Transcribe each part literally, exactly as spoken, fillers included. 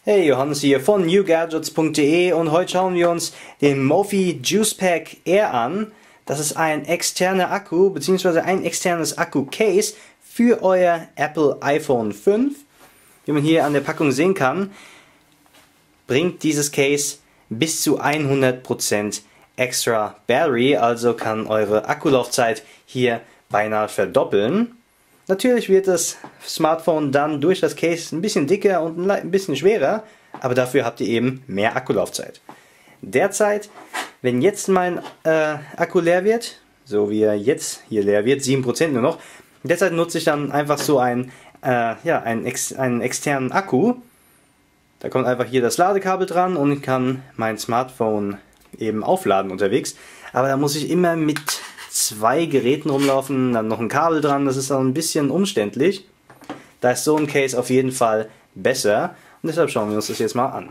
Hey, Johannes hier von new gadgets punkt de und heute schauen wir uns den Mophie JuicePack Air an. Das ist ein externer Akku bzw. ein externes Akku-Case für euer Apple iPhone fünf. Wie man hier an der Packung sehen kann, bringt dieses Case bis zu hundert Prozent extra Battery, also kann eure Akkulaufzeit hier beinahe verdoppeln. Natürlich wird das Smartphone dann durch das Case ein bisschen dicker und ein bisschen schwerer, aber dafür habt ihr eben mehr Akkulaufzeit. Derzeit, wenn jetzt mein äh, Akku leer wird, so wie er jetzt hier leer wird, sieben Prozent nur noch, derzeit nutze ich dann einfach so ein, äh, ja, einen, ex einen externen Akku. Da kommt einfach hier das Ladekabel dran und ich kann mein Smartphone eben aufladen unterwegs, aber da muss ich immer mit zwei Geräten rumlaufen, dann noch ein Kabel dran, das ist dann ein bisschen umständlich. Da ist so ein Case auf jeden Fall besser und deshalb schauen wir uns das jetzt mal an.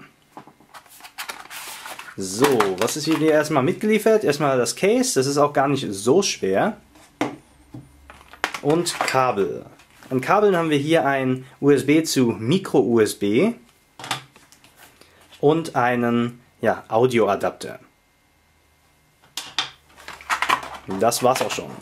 So, was ist hier erstmal mitgeliefert? Erstmal das Case, das ist auch gar nicht so schwer. Und Kabel. An Kabeln haben wir hier ein U S B zu Micro-U S B und einen ja, Audioadapter. Das war's auch schon.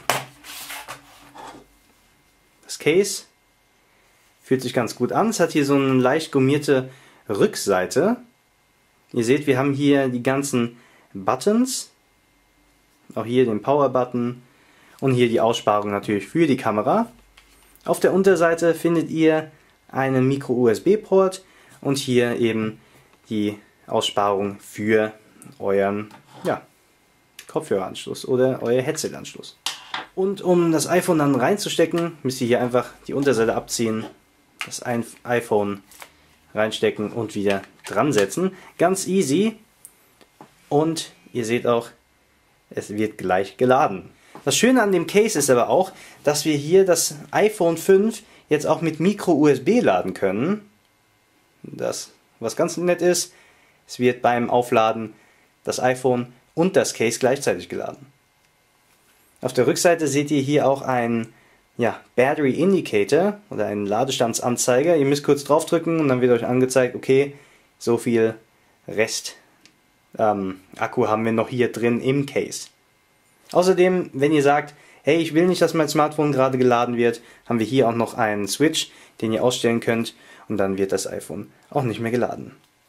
Das Case fühlt sich ganz gut an. Es hat hier so eine leicht gummierte Rückseite. Ihr seht, wir haben hier die ganzen Buttons. Auch hier den Power-Button und hier die Aussparung natürlich für die Kamera. Auf der Unterseite findet ihr einen Micro-U S B-Port und hier eben die Aussparung für euren ja, Kopfhöreranschluss oder euer Headset-Anschluss. Und um das iPhone dann reinzustecken, müsst ihr hier einfach die Unterseite abziehen, das iPhone reinstecken und wieder dran setzen. Ganz easy. Und ihr seht auch, es wird gleich geladen. Das Schöne an dem Case ist aber auch, dass wir hier das iPhone fünf jetzt auch mit Micro-U S B laden können. Das, was ganz nett ist, es wird beim Aufladen das iPhone und das Case gleichzeitig geladen. Auf der Rückseite seht ihr hier auch einen ja, Battery Indicator oder einen Ladestandsanzeiger. Ihr müsst kurz draufdrücken und dann wird euch angezeigt, okay, so viel Rest ähm, Akku haben wir noch hier drin im Case. Außerdem, wenn ihr sagt, hey, ich will nicht, dass mein Smartphone gerade geladen wird, haben wir hier auch noch einen Switch, den ihr ausstellen könnt und dann wird das iPhone auch nicht mehr geladen.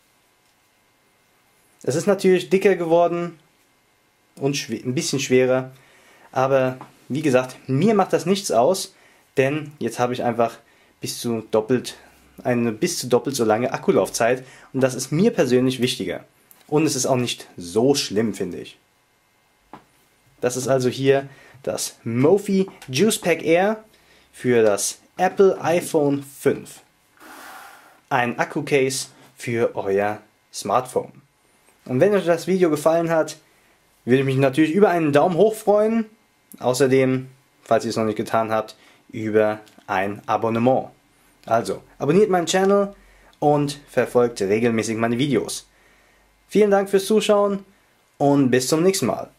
Es ist natürlich dicker geworden und ein bisschen schwerer, aber wie gesagt, mir macht das nichts aus, denn jetzt habe ich einfach bis zu doppelt, eine bis zu doppelt so lange Akkulaufzeit und das ist mir persönlich wichtiger. Und es ist auch nicht so schlimm, finde ich. Das ist also hier das Mophie JuicePack Air für das Apple iPhone fünf. Ein Akku-Case für euer Smartphone. Und wenn euch das Video gefallen hat, würde ich mich natürlich über einen Daumen hoch freuen. Außerdem, falls ihr es noch nicht getan habt, über ein Abonnement. Also, abonniert meinen Channel und verfolgt regelmäßig meine Videos. Vielen Dank fürs Zuschauen und bis zum nächsten Mal.